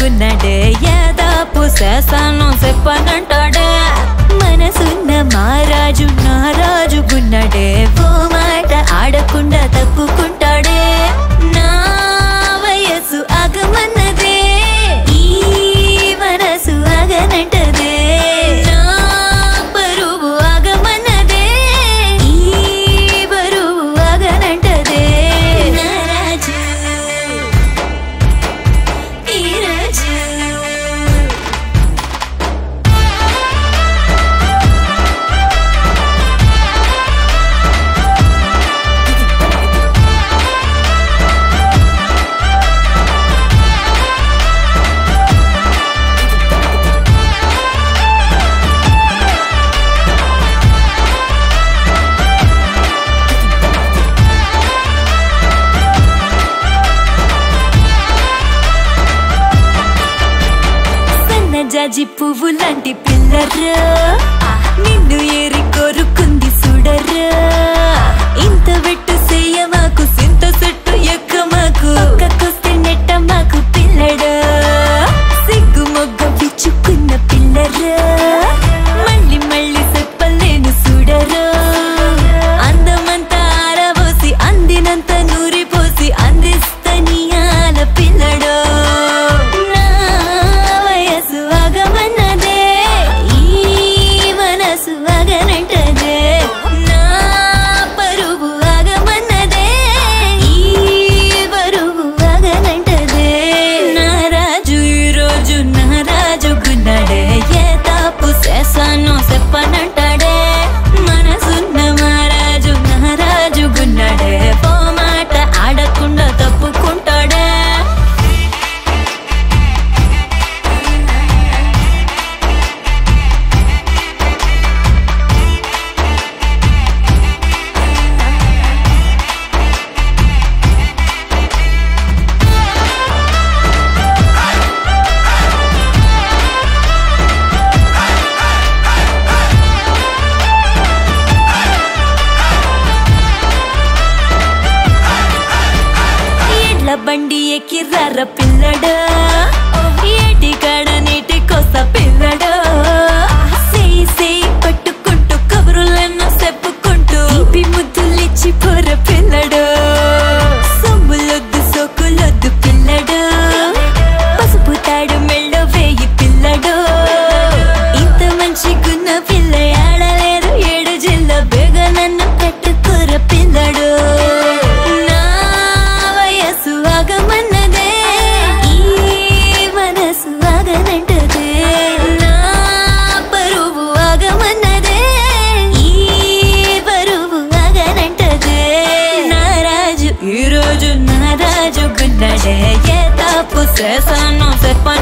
గున్నడే యాదాపు శాసనం చెప్పనంటాడే మనసున్న మారాజు నారాజు గున్నడే ఓ మాట ఆడకుండా తప్పుకుంటాడే నా వయసు ఆగమన్నదే ఈ మనసు ఆగనంటదే నా పరువు ఆగమన్నదే ఈ బరువు ఆగనంటదే నారాజు ఈ రాజు జాజి పువ్వు లాంటి పిల్లరా నిన్ను ఏరి కోరుకుంది చూడరా ఇంత వెట్టు చెయ్య మాకు సింత సెట్టు ఎక్క మాకు ఒక్కొస్తే నెట్ట మాకు పిల్లడా సిగ్గు మొగ్గ విచ్చుకున్న పిల్లరా మళ్ళీ మళ్ళీ చెప్పలేను చూడరా అందమంతా ఆరబోసి అందినంత నూరిపోసి అందిస్తని ఆల పిల్లడా శాసనం చెప్పనంటాడే మనసున్న మారాజు నారాజు గున్నాడే ఓ మాట ఆడకుండా తప్పుకుంటాడే బండి ఎక్కిర్రార పిల్లడా ఏటి కాడ నీటి కోస పిల్లడా సేయి సేయి పట్టుకుంటూ కబురులను చెప్పుకుంటూ ఇపి ముద్దులిచ్చి పోర పిల్లడా సొమ్ములొద్దు సోకులొద్దు పిల్లడా పసుపు తాడు మెళ్ళో వేయి పిల్లడా ఇంత మంచి గున్న పిల్ల ఆడలేరు ఏడు జిల్లా బేగ నన్ను పెట్టుకోర పిల్లడు ఆగమన్నదే ఈ మనసు ఆగనంటదే నా పరువు ఆగమన్నదే ఈ బరువు ఆగనంటదే నారాజు ఈ రోజు నారాజు గున్నడే ఏ తాపు శాసనం చెప్ప